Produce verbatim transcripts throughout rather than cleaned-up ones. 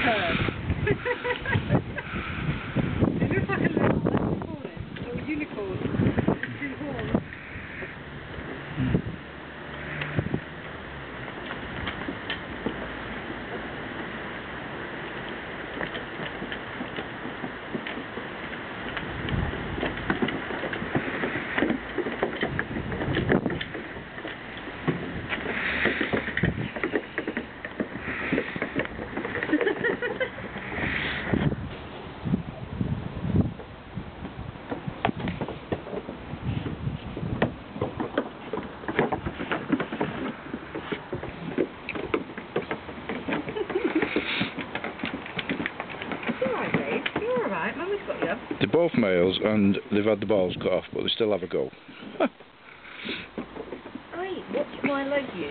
It looks like a little unicorn. A unicorn. Two horns. Right, Mummy's got you. They're both males and they've had the balls cut off, but they still have a go. Hey, watch my leg, you.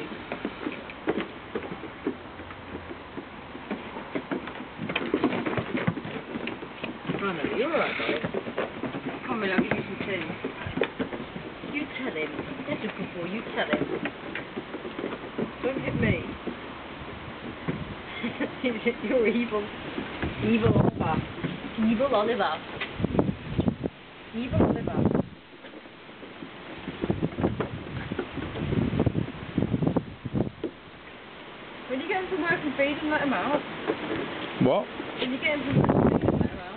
Run it, you're alright, babe. Come in, I'll give you some tea. You tell him. That's a good boy, you tell him. Don't hit me. You're evil. Evil Oliver. Evil Oliver. Evil Oliver. When you get him from work and feed him, let him out. What? When you get him from work and feed him, let him out.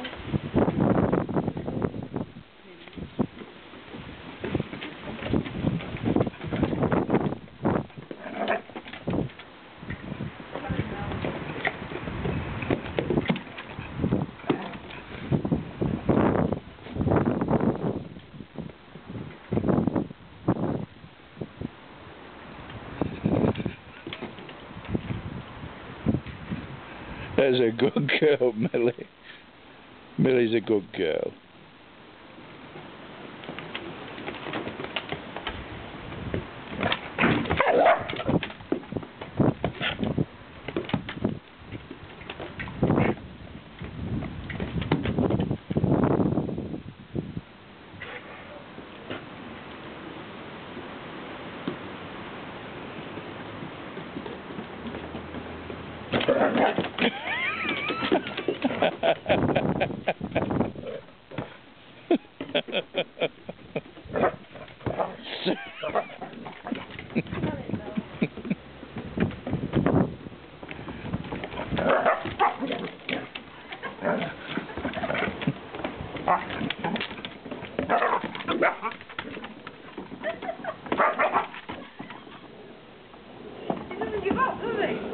There's a good girl, Millie. Millie's a good girl. He doesn't give up, does he?